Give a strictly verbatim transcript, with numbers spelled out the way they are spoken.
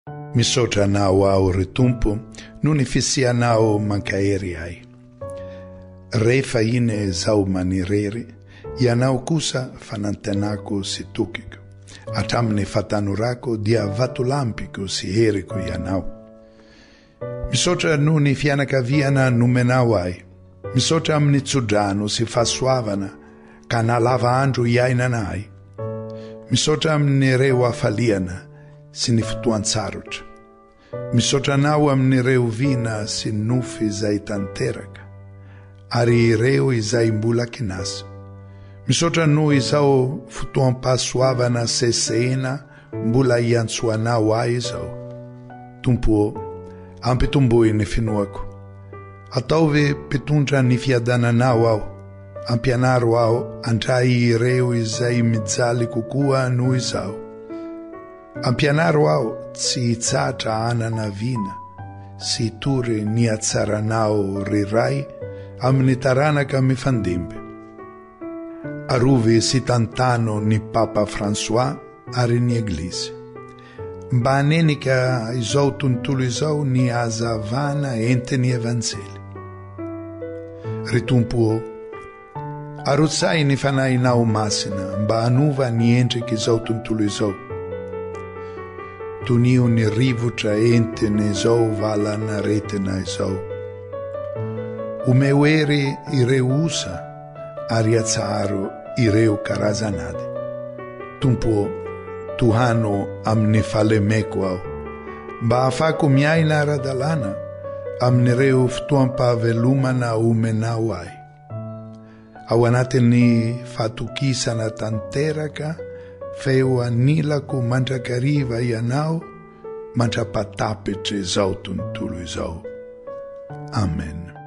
Misotra anao ao ry tompo no ny fisianao mankahery ahy. Rehefa iny zao manirery, ianao kosa fanantenako sy tokiko. Hatramin'ny fatanorako dia vatolampiko sy heriko ianao. Misotra no ny fianakaviana nomenao ahy. Misotra amin'ny tsodrano sy fahasoavana ka nalava andro iainana ahy. Misotra amin'ireo hafaliana sy ny fotoan-tsarotra. Misotra anao amin'ireo vina sy nofy izay tanteraka, ary ireo izay mbola kinasa. Misotra no izao fotoam-pahasoavana sesena mbola iantsoanao ahy izao. Tompo, ampitomboy ny finoako. Ataovy mpitondra ny fiadananao aho. Ampianaro aho andray ireo izay mijaly kokoa noho izao. Ampianaro aho tsy hitsatra anana vina, sy hitory ny hatsaranao riray amin'ny taranaka mifandimby. Arovy sy tantano ny Papa François ary ny Eglizy. Mba hanenika izao tontolo izao ny hazavana entiny evanjely. Ry Tompo, arotsay ny fanahinao masina mba hanova ny endrika izao tontolo izao. Tonio ny rivotra entiny izao valana retina izao. Umewery ireo osa ary atsaro ireo karazanady. Tompo, tuhano amin'ny falemeko aho, mba hafako miaina ara-dalàna amin'ireo fotoam-pahavelomana omenao ahy. Ao anatin'ny fahatokisana tanteraka, feo anilako mandrakariva ianao, mandrapatapitra izao tontolo izao. Amen.